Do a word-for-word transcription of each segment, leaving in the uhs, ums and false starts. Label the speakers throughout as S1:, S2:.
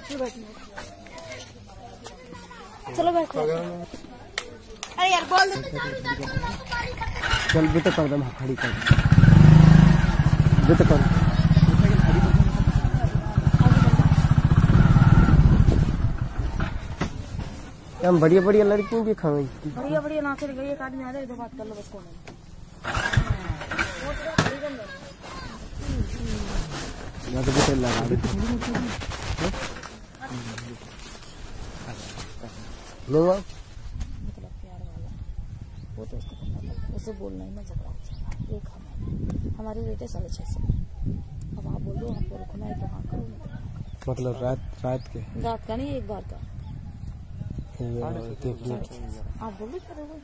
S1: चलो बैठो। अरे यार बोल दे।
S2: चल बेटा कर दम खड़ी कर बेटा कर हम बढ़िया बढ़िया लड़कियों भी खाएं
S1: बढ़िया बढ़िया नाचे गई एक आदमी आ जाए तो बात कर लो बस कौन
S2: है तो बेटा लगा दे लो
S1: मतलब प्यार वाला वो तो उसको पता है उसे बोलना ही ना झगड़ा एक हम हमारे बेटे साढ़े छह सौ अब आप बोलो आपको रुकना है तो हाँ करो
S2: मतलब रात रात के
S1: रात का नहीं एक बार का आप बोलो करोगे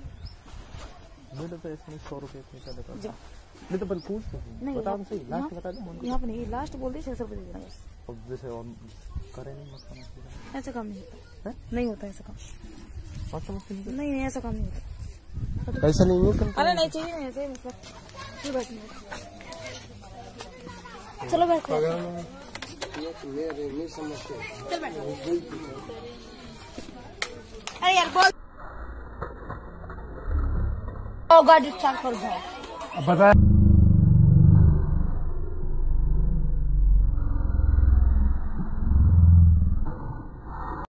S2: सौ रुपये
S1: नहीं
S2: तो पर पूछ
S1: नहीं
S2: बता दो सही लास्ट बता दो
S1: यहाँ पे नहीं लास्ट बोल दी छह सौ रुपये दे देना बस
S2: अब जैसे और करें नहीं मत
S1: ऐसा काम नहीं होता नहीं होता ऐसा काम नहीं नहीं ऐसा काम नहीं होता
S2: ऐसा नहीं है
S1: अरे नहीं चाहिए नहीं ऐसे मतलब बैठो चलो बैठो अरे यार बोल गाड़ी स्टार्ट कर दो
S2: बता